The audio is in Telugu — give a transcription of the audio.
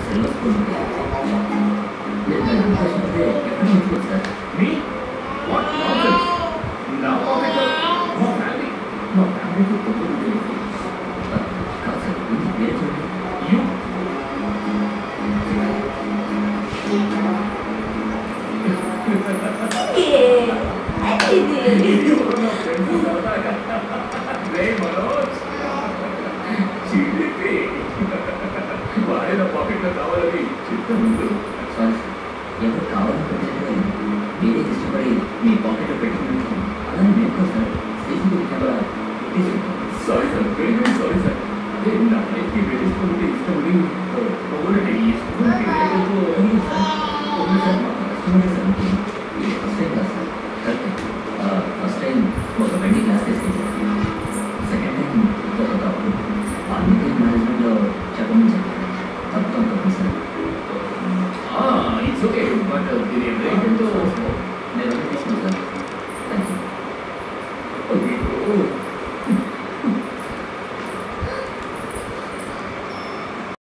సిల్వర్ స్పూన్ మీరు దాని అంటే ఎక్కడ ఉంటుంది సార్ మీ వాట్ నాన్సెన్స్ నా పాకెట్లో మా ఫ్యామిలీకి పొద్దున్న తెలియదు కాదు సార్ ఇంటి పేరు చూడండి యూ వాడేనా పాకెట్లో కావాలని చెప్తాను. సారీ సార్ ఎవరు కావాలని పెట్టలేదు మీరే ఇష్టపడి మీ పాకెట్లో పెట్టుకున్నాను అలానే నేను కూడా sir CCTV camera sorry sir very sorry sir అదే నా లైఫ్కి వెళ్ళిపోతే ఇష్టపడి ఒకటి ఈ స్కూల్కి వెళ్ళకపోతే సార్ మా కస్టమర్ సార్ ఇది ఫస్ట్ టైం కాదు సార్ కరెక్ట్ ఫస్ట్ టైం ఒక వెండి క్లాస్ తీసుకెళ్ళి సెకండ్ టైం ఒక కప్పు అందుకే మేనేజ్మెంట్లో చెప్పమని చెప్పారు తప్పకుండా తప్పు సార్ ఇట్స్ ఓకే బట్ దీని రేట్ ఎంతో నేను తీసుకున్నాను సార్ థ్యాంక్ యూ ఓకే